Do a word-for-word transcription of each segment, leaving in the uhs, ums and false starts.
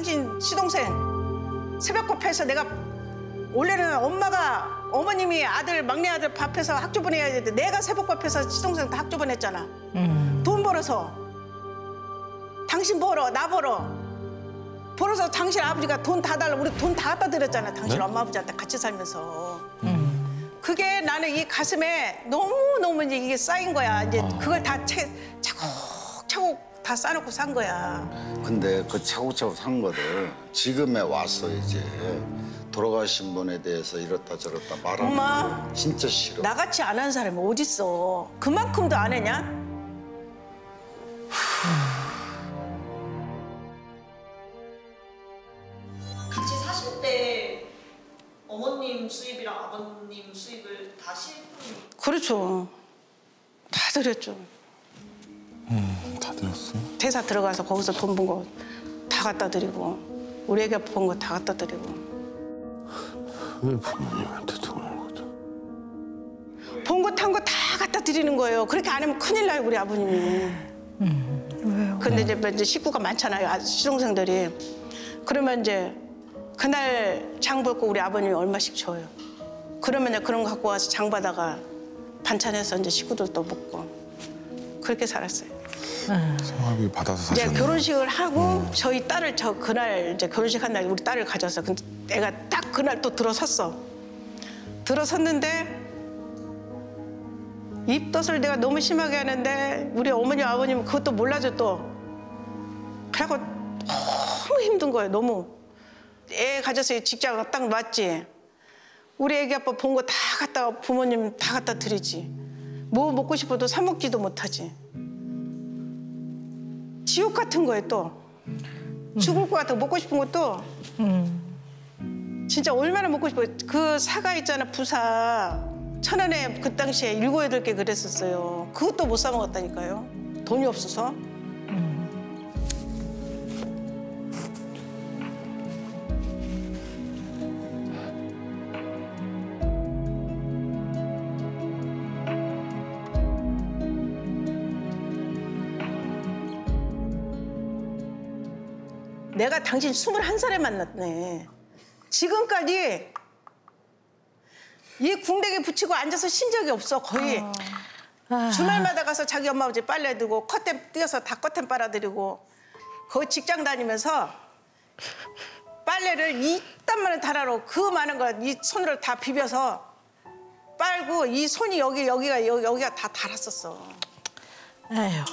당신 시동생 새벽급해서 내가 원래는 엄마가 어머님이 아들 막내 아들 밥해서 학교 보내야 되는데 내가 새벽급해서 시동생 다 학교 보냈잖아. 음. 돈 벌어서 당신 벌어 나 벌어 벌어서 당신 아버지가 돈 다 달라 우리 돈 다 갖다 드렸잖아. 당신 네? 엄마 아버지한테 같이 살면서. 음. 그게 나는 이 가슴에 너무 너무 이제 이게 쌓인 거야. 이제 아. 그걸 다 채, 차곡차곡 다 쌓아놓고 산 거야. 근데 그 차곡차곡 산 거를 지금에 와서 이제 돌아가신 분에 대해서 이렇다 저렇다 말하는 엄마, 거 진짜 싫어. 나같이 안 하는 사람이 어딨어. 그만큼도 안 했냐? 같이 사실 때 어머님 수입이랑 아버님 수입을 다 실분... 그렇죠. 다 드렸죠. 음, 다 드렸어요? 회사 들어가서 거기서 돈 번 거 다 갖다 드리고 우리 애가 번 거 다 갖다 드리고. 왜 부모님한테 돈을 거죠? 본 거 탄 거 다 갖다 드리는 거예요. 그렇게 안 하면 큰일 나요, 우리 아버님이. 음, 왜요? 근데 이제, 이제 식구가 많잖아요, 시동생들이. 그러면 이제 그날 장 볼고 우리 아버님이 얼마씩 줘요. 그러면 그런 거 갖고 와서 장 받아가 반찬해서 이제 식구들도 먹고 그렇게 살았어요. 생활비 받아서 사셨네요. 이제 결혼식을 하고 음. 저희 딸을 저 그날 이제 결혼식 한 날 우리 딸을 가져왔어. 근데 애가 딱 그날 또 들어섰어. 들어섰는데 입덧을 내가 너무 심하게 하는데 우리 어머니 아버님은 그것도 몰라줘 또. 그래갖고 너무 힘든 거예요. 너무. 애 가져서 직장을 딱 놨지. 우리 애기 아빠 본 거 다 갖다 부모님 다 갖다 드리지. 뭐 먹고 싶어도 사 먹지도 못하지. 지옥 같은 거예요 또. 음. 죽을 것 같아. 먹고 싶은 것도 음. 진짜 얼마나 먹고 싶어요. 그 사과 있잖아 부사. 천 원에 그 당시에 일곱 여덟 개 그랬었어요. 그것도 못 사 먹었다니까요. 돈이 없어서. 음. 내가 당신 스물한 살에 만났네. 지금까지 이 궁뎅이 붙이고 앉아서 쉰 적이 없어, 거의. 아. 아. 주말마다 가서 자기 엄마 아버지 빨래 두고 커튼 띄어서 다 커튼 빨아드리고 거기 직장 다니면서 빨래를 이딴만한 다라로 그 많은 걸 이 손으로 다 비벼서 빨고 이 손이 여기, 여기가, 여기, 여기가 다 달았었어. 에휴.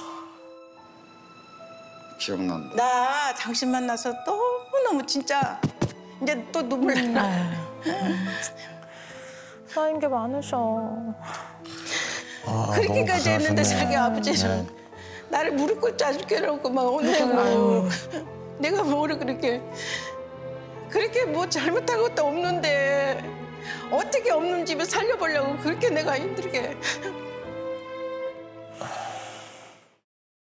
기억난다. 나 당신 만나서 너무너무 진짜 이제 또 눈물 나. 쌓인 게 많으셔. 아, 그렇게까지 했는데 자기 아버지는 네. 나를 무릎 꿇지 않게 해놓고 막 혼내고 내가 뭐를 그렇게 그렇게 뭐 잘못한 것도 없는데 어떻게 없는 집에 살려보려고 그렇게 내가 힘들게